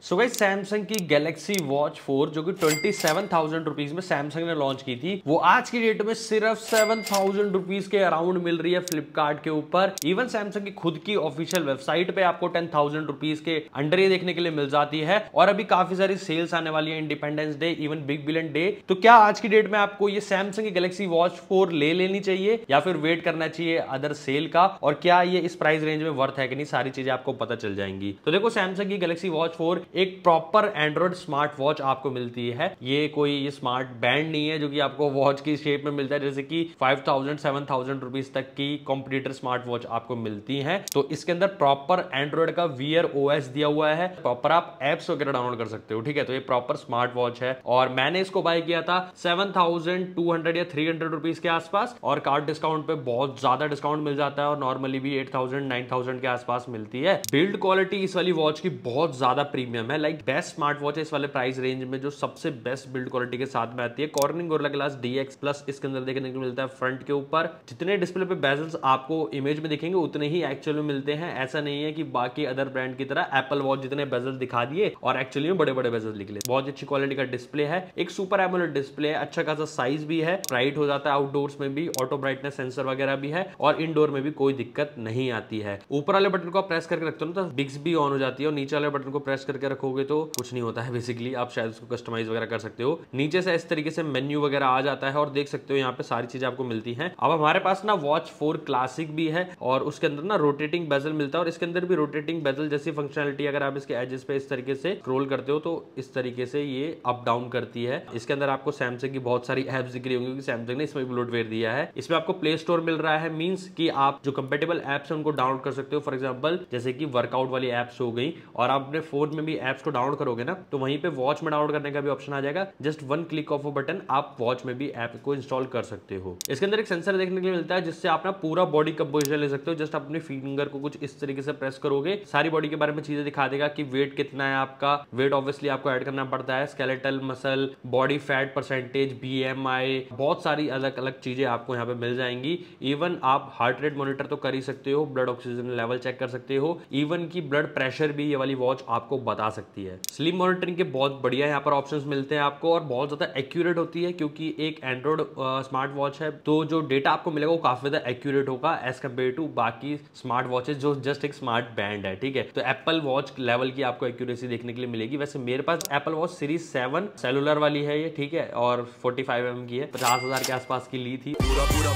सो guys Samsung की Galaxy Watch 4 जो कि 27,000 रुपीज में सैमसंग ने लॉन्च की थी, वो आज की डेट में सिर्फ 7,000 रुपीज के अराउंड मिल रही है फ्लिपकार्ट के ऊपर। इवन सैमसंग की खुद की ऑफिशियल वेबसाइट पे आपको 10,000 रुपीज के अंडर ये देखने के लिए मिल जाती है। और अभी काफी सारी सेल्स आने वाली है, Independence Day, even Big Billion Day. तो क्या आज की डेट में आपको ये सैमसंग की गैलेक्सी वॉच 4 ले लेनी चाहिए या फिर वेट करना चाहिए अदर सेल का, और क्या ये इस प्राइस रेंज में वर्थ है कि नहीं, सारी चीजें आपको पता चल जाएंगी। तो देखो, सैमसंग की गैलेक्सी वॉच 4 एक प्रॉपर एंड्रॉइड स्मार्ट वॉच आपको मिलती है। ये कोई ये स्मार्ट बैंड नहीं है जो कि आपको वॉच की शेप में मिलता है, जैसे कि 5,000 7,000 रुपीज तक की कॉम्पिटिटर स्मार्ट वॉच आपको मिलती है। तो इसके अंदर प्रॉपर एंड्रॉइड का वीयर ओएस दिया हुआ है, प्रॉपर आप एप्स वगैरह डाउनलोड कर सकते हो। ठीक है, तो ये प्रॉपर स्मार्ट वॉच है और मैंने इसको बाय किया था 7,200 या 300 रुपीज के आसपास, और कार्ड डिस्काउंट पे बहुत ज्यादा डिस्काउंट मिल जाता है और नॉर्मली भी 8,000 9,000 के आसपास मिलती है। बिल्ड क्वालिटी इस वाली वॉच की बहुत ज्यादा प्रीमियम है, लाइक बेस्ट स्मार्ट वॉच है इस वाले प्राइस रेंज में जो सबसे बेस्ट बिल्ड क्वालिटी के साथ में आती है। Corning Gorilla glass DX plus इसके अंदर देखने को मिलता है फ्रंट के ऊपर। जितने डिस्प्ले पे बेजल्स आपको इमेज में दिखेंगे उतने ही एक्चुअल में मिलते हैं। ऐसा नहीं है कि बाकी अदर ब्रांड की तरह एप्पल वॉच जितने बेजल दिखा दिए और एक्चुअली में बड़े बड़े बेजल निकले। बहुत अच्छी क्वालिटी का डिस्प्ले है, एक सुपर एमोलेड डिस्प्ले है, अच्छा खासा साइज भी है, ब्राइट हो जाता है आउटडोर्स में भी, ऑटो ब्राइटनेस सेंसर वगैरह भी है और इनडोर में भी कोई दिक्कत नहीं आती है। ऊपर वाले बटन को आप प्रेस करके रखते हो ना तो बिग्स भी ऑन हो जाती है, और नीचे वाले बटन को प्रेस करके रखोगे तो कुछ नहीं होता है। बेसिकली आप शायद उसको कस्टमाइज वगैरह कर सकते हो। नीचे से इस तरीके से मेन्यू वगैरह आ जाता है और देख सकते हो यहाँ पे सारी चीजें आपको मिलती हैं। अब हमारे पास ना वॉच 4 क्लासिक भी है और उसके अंदर ना रोटेटिंग बेजल मिलता है, और इसके अंदर भी रोटेटिंग बेजल जैसी फंक्शनलिटी, अगर आप इसके एजेस पे इस तरीके से स्क्रॉल करते हो तो इस तरीके से ये अप डाउन करती है। इसके अंदर आपको सैमसंग की बहुत सारी एप्स दिख रही होंगी क्योंकि सैमसंग ने इसमें ब्लोटवेयर दिया है। इसमें आपको प्ले स्टोर मिल रहा है, मींस कि आप जो कंपेटेबल एप्स है उनको डाउनलोड कर सकते हो। फॉर एग्जांपल जैसे कि वर्कआउट वाली एप्स हो गई, और आप अपने फोन में भी एप्स को डाउनलोड करोगे ना तो वहीं पे वॉच में डाउनलोड करने का भी ऑप्शन आ जाएगा। Just one click of a button आप वॉच में भी ऐप को इंस्टॉल कर सकते हो। इसके अंदर एक सेंसर देखने के लिए मिलता है जिससे आप ना पूरा बॉडी कंपोजिशन ले सकते हो। जस्ट अपने फिंगर को कुछ इस तरीके से प्रेस करोगे, सारी बॉडी के बारे में चीजें दिखा देगा कि वेट कितना है आपका। वेट ऑब्वियसली आपको ऐड करना पड़ता है, skeletal muscle, body fat percentage, BMI, बहुत सारी अलग अलग चीजें आपको यहाँ पे मिल जाएंगी। इवन आप हार्ट रेट मॉनिटर तो कर ही सकते हो, ब्लड ऑक्सीजन लेवल चेक कर सकते हो, इवन की ब्लड प्रेशर भी ये वाली वॉच आपको बता सकती है। स्लीप मॉनिटरिंग के बहुत बढ़िया यहाँ पर ऑप्शंस मिलते हैं आपको, और बहुत ज्यादा एक्यूरेट होती है क्योंकि एक एंड्रॉइड स्मार्ट वॉच है, तो जो डेटा आपको मिलेगा वो काफी ज्यादा एक्यूरेट होगा एज कम्पेयर टू बाकी स्मार्ट वॉचेस जो जस्ट एक स्मार्ट बैंड है। ठीक है, तो एप्पल वॉच लेवल की आपको एक्यूरेसी देखने के लिए मिलेगी। वैसे मेरे पास एप्पल वॉच सीरीज 7 सेलुलर वाली है ये, ठीक है, और 45 mm की है, 50,000 के आसपास की ली थी,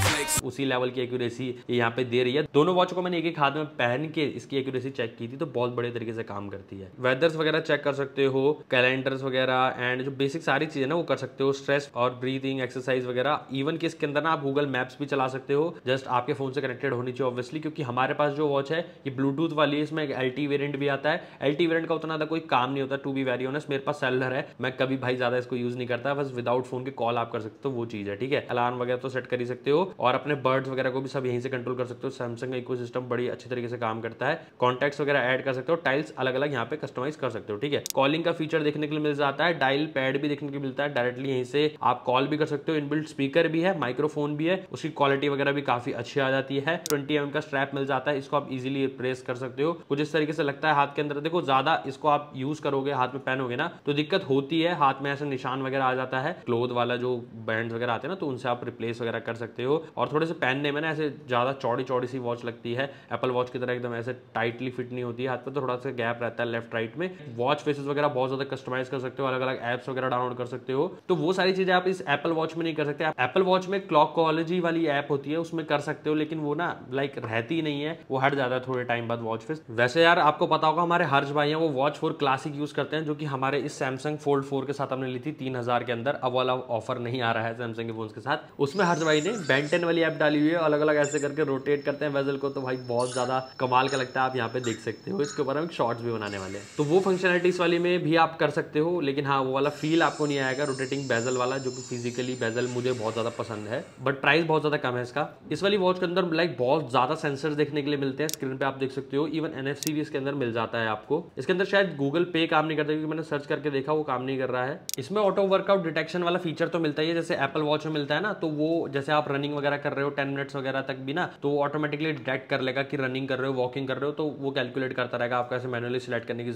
उसी लेवल की एक्यूरेसी यहाँ पे दे रही है। दोनों वॉच को मैंने एक एक हाथ में पहन के इसकी एक्यूरेसी चेक की थी, तो बहुत बड़े तरीके से काम करती है। वेदर्स वगैरह चेक कर सकते हो, कैलेंडर्स वगैरह एंड जो बेसिक सारी चीजें ना वो कर सकते हो, स्ट्रेस और ब्रीथिंग एक्सरसाइज वगैरह। इवन कि इसके अंदर ना आप गूगल मैप्स भी चला सकते हो, जस्ट आपके फोन से कनेक्टेड होनी चाहिए ऑब्वियसली, क्योंकि हमारे पास जो वॉच है ये ब्लूटूथ वाली है, इसमें एक LTE वेरिएंट भी आता है। LTE वेरिएंट का उतना कोई काम नहीं होता, टू बी वेरी ऑनेस्ट। मेरे पास सेलुलर है, मैं कभी भाई ज्यादा इसको यूज नहीं करता, बस विदाउट फोन के कॉल आप कर सकते हो, वो चीज है। ठीक है, अलार्म वगैरह तो सेट कर ही सकते हो, और अपने बर्ड्स वगैरह को भी सब यहीं से कंट्रोल कर सकते हो। सैमसंग का इकोसिस्टम बड़ी अच्छी तरीके से काम करता है। कॉन्टैक्ट्स वगैरह ऐड कर सकते हो, टाइल्स अलग अलग यहाँ पे कस्टमाइज कर सकते हो। ठीक है, कॉलिंग का फीचर देखने के लिए मिल जाता है, डायल पैड भी देखने को मिलता है, डायरेक्टली यहीं से आप कॉल भी कर सकते हो। इनबिल्ट स्पीकर भी है, माइक्रोफोन भी है, उसकी क्वालिटी वगैरह भी काफी अच्छी आ जाती है। 20 mm का स्ट्रैप मिल जाता है, इसको आप इजीली प्रेस कर सकते हो। कुछ इस तरीके से लगता है हाथ के अंदर। देखो, ज्यादा इसको आप यूज करोगे, हाथ में पहनोगे ना तो दिक्कत होती है, हाथ में ऐसे निशान वगैरह आ जाता है। क्लोथ वाला जो बैंड वगैरह आते हैं ना, तो उनसे आप रिप्लेस वगैरह कर सकते हो। और थोड़े से पहनने में ना ऐसे ज्यादा चौड़ी चौड़ी सी वॉच लगती है, एप्पल वॉच की तरह एकदम ऐसे टाइटली फिट नहीं होती है, हाथ पे तो थोड़ा सा गैप रहता है लेफ्ट राइट में। वॉच फेसेस वगैरह बहुत ज्यादा कस्टमाइज कर सकते हो, अलग अलग एप्स वगैरह डाउनलोड कर सकते हो, तो वो सारी चीजें आप इस एप्पल वॉच में नहीं कर सकते। एप्पल वॉच में क्लॉकॉलॉजी वाली ऐप होती है, उसमें कर सकते हो, लेकिन वो ना लाइक रहती नहीं है, वो हट जाता है थोड़े टाइम बाद वॉच फेस। वैसे यार आपको पता होगा हमारे हर्ष भाई हैं, वो वॉच 4 क्लासिक यूज करते हैं, जो कि हमारे इस सैमसंग फोल्ड 4 के साथ हमने ली थी 3,000 के अंदर। अब वाला ऑफर नहीं आ रहा है सैमसंग के फोन के साथ, उसमें हर्ष भाई ने Ben 10 वाली ऐप डाली हुई है, अलग अलग ऐसे करके रोटेट करते हैं वेजल को, तो भाई बहुत ज्यादा कमाल का लगता है। आप यहाँ पे देख सकते हो, इसके ऊपर हम शॉर्ट्स भी बनाने वाले हैं, तो वो फंक्शनलिटीज वाली में भी आप कर सकते हो, लेकिन हाँ वो वाला फील आपको नहीं आएगा रोटेटिंग बेजल वाला, जो कि फिजिकली बेजल मुझे बहुत ज्यादा पसंद है, बट प्राइस बहुत ज्यादा कम है इसका। इस वाली वॉच के अंदर लाइक बहुत ज्यादा सेंसर्स देखने के लिए मिलते हैं, स्क्रीन पे आप देख सकते हो, इवन NFC भी इसके अंदर मिल जाता है आपको। इसके अंदर शायद गूगल पे काम नहीं करता, क्योंकि मैंने सर्च करके देखा वो काम नहीं कर रहा है। इसमें ऑटो वर्कआउट डिटेक्शन वाला फीचर तो मिलता है, जैसे एप्पल वॉच में मिलता है ना, तो वो जैसे आप रनिंग वगैरह कर रहे हो 10 मिनट्स वगैरह तक भी ना, तो वो ऑटोमेटिकली डिटेक्ट कर लेगा कि रनिंग कर रहे हो, वॉकिंग कर रहे हो, तो वो कैलकुलेट करता रहेगा, आपको ऐसे मैनुअली सिलेक्ट करने की जरूरत नहीं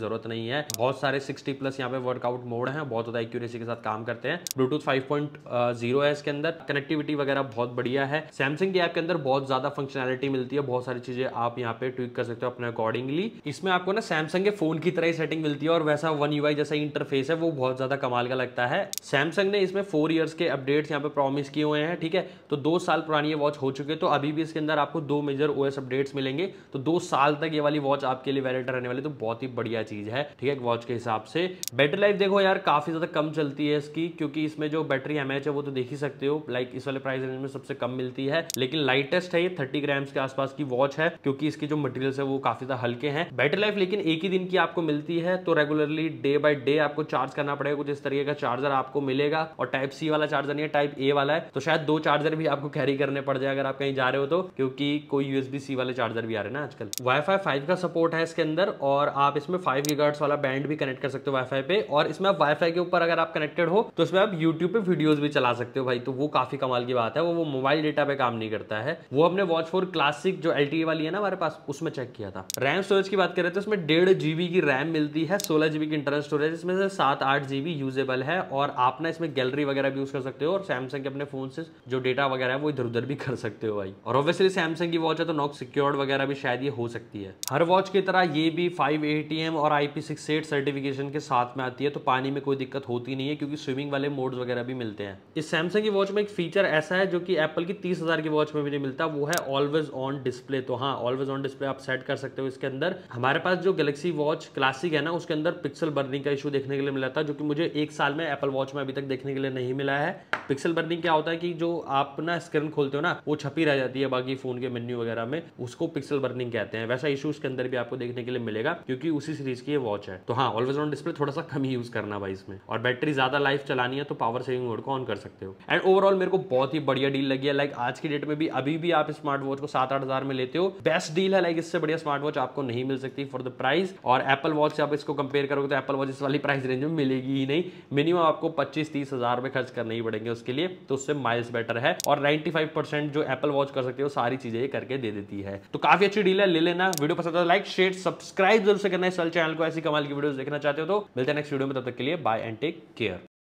नहीं है। बहुत सारे 60+ यहाँ पे वर्कआउट मोड हैं, बहुत ज्यादा एक्यूरेसी के साथ काम करते हैं। ब्लूटूथ 5.0 है इसके अंदर, कनेक्टिविटी वगैरह बहुत बढ़िया है। सैमसंग की ऐप के अंदर बहुत ज्यादा फंक्शनैलिटी मिलती है, बहुत सारी चीजें आप यहाँ पे ट्विक कर सकते हो अपने अकॉर्डिंगली। इसमें आपको ना सैमसंग के फोन की तरह ही सेटिंग मिलती है और वैसा वन यूआई जैसा इंटरफेस है, वो बहुत ज्यादा कमाल का लगता है। सैमसंग ने इसमें 4 इयर्स के अपडेट्स यहाँ पे प्रॉमिस किए हुए हैं, ठीक है। तो 2 साल पुरानी ये वॉच हो चुके, तो अभी भी इसके अंदर आपको 2 मेजर ओएस अपडेट्स मिलेंगे, तो 2 साल तक ये वाली वॉच आपके लिए वैलिड रहने वाली, तो बहुत ही बढ़िया चीज है, ठीक है, वॉच के हिसाब से। बैटरी लाइफ देखो यार काफी ज्यादा कम चलती है इसकी, क्योंकि इसमें जो बैटरी एमएच है वो तो देख ही सकते हो, लाइक इस वाले प्राइस रेंज में सबसे कम मिलती है। लेकिन लाइटेस्ट है ये, 30 ग्राम्स के आसपास की वॉच है, क्योंकि इसकी जो मटेरियल्स है वो काफी ज्यादा हल्के हैं। बैटरी लाइफ लेकिन एक ही दिन की आपको मिलती है, तो रेगुलरली डे बाय डे आपको चार्ज करना पड़ेगा। कुछ इस तरीके का चार्जर आपको मिलेगा, और टाइप सी वाला चार्जर नहीं है, टाइप ए वाला है, तो शायद 2 चार्जर भी आपको कैरी करने पड़ जाए अगर आप कहीं जा रहे हो तो, क्योंकि कोई यूएसबी सी वाले चार्जर भी आ रहे हैं ना आजकल। वाईफाई 5 का सपोर्ट है इसके अंदर, और आप इसमें 5 गीगाहर्ट्ज वाला बैंड भी कनेक्ट कर सकते हो वाईफाई पे, और इसमें आप वाईफाई के ऊपर अगर आप कनेक्टेड हो तो इसमें आप यूट्यूब पे वीडियोस भी चला सकते हो भाई, तो वो काफी कमाल की बात है। वो मोबाइल डेटा पे काम नहीं करता है। वो हमने वॉच 4 क्लासिक जो LTE वाली है ना हमारे पास, उसमें चेक किया था। रैम स्टोरेज की बात करें तो इसमें 1.5 GB की रैम मिलती है, 16 GB की इंटरनल स्टोरेज, इसमें से 7-8 GB यूजेबल है, और आप ना इसमें गैलरी वगैरह भी यूज कर सकते हो, और सैमसंग के अपने फोन से जो डेटा वगैरह है वो इधर उधर भी कर सकते हो भाई। और ऑब्वियसली सैमसंग की वॉच है तो नॉक सिक्योर्ड वगैरह भी शायद ये हो सकती है। हर वॉच की तरह ये भी 5 ATM और IP68 सर्टिफिकेशन के साथ में आती है, तो पानी में कोई दिक्कत होती नहीं है, क्योंकि स्विमिंग वाले मोड्स वगैरह भी मिलते हैं। इस सैमसंग की वॉच में एक फीचर ऐसा है जो कि एप्पल की 30,000 की वॉच में भी नहीं मिलता, वो है ऑलवेज ऑन डिस्प्ले। तो हाँ, ऑलवेज ऑन डिस्प्ले आप सेट कर सकते हो इसके अंदर। हमारे पास जो गैलेक्सी वॉच क्लासिक है ना, उसके अंदर पिक्सल बर्निंग का इशू देखने के लिए मिला था, जो कि मुझे 1 साल में एप्पल वॉच में अभी तक देखने के लिए नहीं मिला है। पिक्सल बर्निंग क्या होता है कि जो आप ना स्क्रीन खोलते हो ना, वो छपी रह जाती है बाकी फोन के मेन्यू वगैरह में, उसको पिक्सल बर्निंग कहते हैं। वैसा इशू इसके अंदर भी आपको देखने के लिए मिलेगा, क्योंकि उसी सीरीज की ये वॉच है। तो हाँ, ऑलवेज ऑन डिस्प्ले थोड़ा सा कम ही यूज करना भाई इसमें, और बैटरी ज्यादा लाइफ चलानी है तो पावर सेविंग मोड को ऑन कर सकते हो। एंड ओवरऑल मेरे को बहुत ही बढ़िया डील लगी है। लाइक आज की डेट में भी अभी भी आप स्मार्ट वॉच को 7-8 हजार में लेते हो, बेस्ट डील है। लाइक इससे बढ़िया स्मार्ट वॉच आपको नहीं मिल सकती फॉर द प्राइस। और एप्पल वॉच से आप इसको कंपेयर करोगे तो एप्पल वॉच इस वाली प्राइस रेंज में मिलेगी ही नहीं, मिनिमम आपको 25-30 हजार में खर्च करने ही पड़ेंगे उसके लिए, तो उससे माइल्स बेटर है। और 95% जो एप्पल वॉच कर सकते हो सारी चीजें ये करके दे देती है, तो काफी अच्छी डील है, ले लेना। वीडियो पसंद है लाइक शेयर सब्सक्राइब जरूर से करना है इस चैनल को, ऐसी कमाल की वीडियोस देखना चाहते हो तो। मिलते हैं नेक्स्ट वीडियो में, तब तक के लिए बाय एंड टेक केयर।